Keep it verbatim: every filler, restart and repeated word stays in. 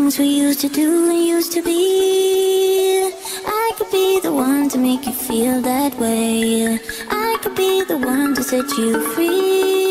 things we used to do and used to be. I could be the one to make you feel that way. I could be the one to set you free.